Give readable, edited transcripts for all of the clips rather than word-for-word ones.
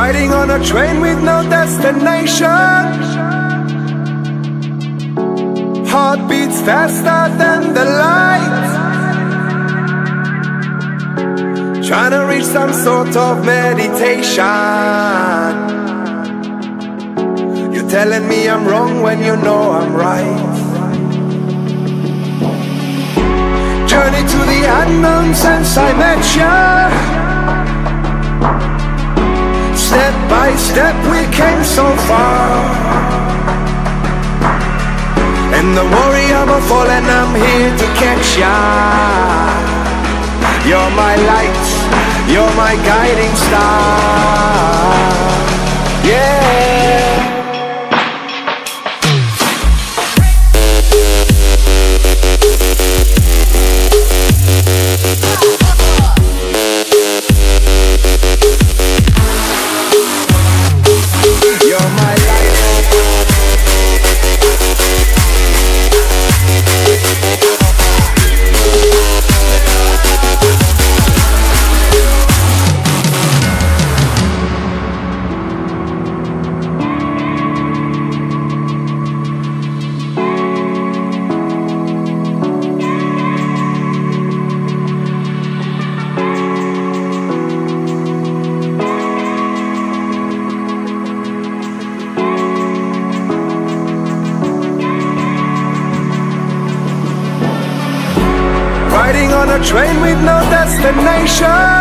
Riding on a train with no destination. Heart beats faster than the light. Trying to reach some sort of meditation. You're telling me I'm wrong when you know I'm right. Journey to the unknown since I met you. Step by step we came so far. And the warrior of a fallen, I'm here to catch ya. You're my light, you're my guiding star. Yeah. Riding on a train with no destination.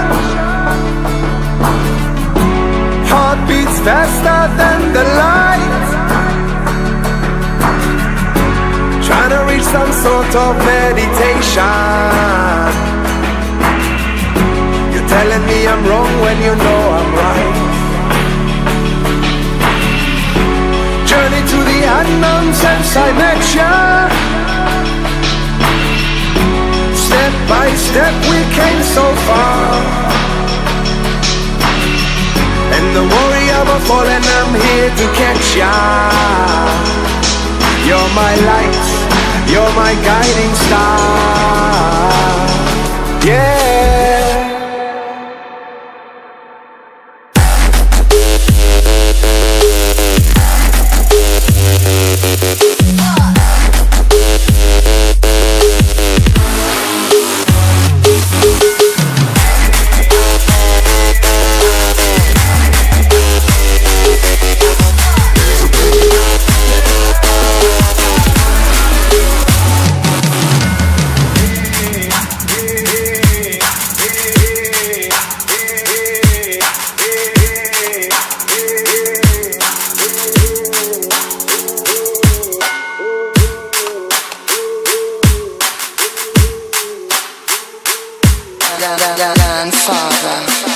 Heart beats faster than the light. Trying to reach some sort of meditation. You're telling me I'm wrong when you know I'm right. Journey to the unknown since I met you. Step by step we came so far. And the warrior of a fallen, I'm here to catch ya. You're my light, you're my guiding star. Yeah. Grandfather.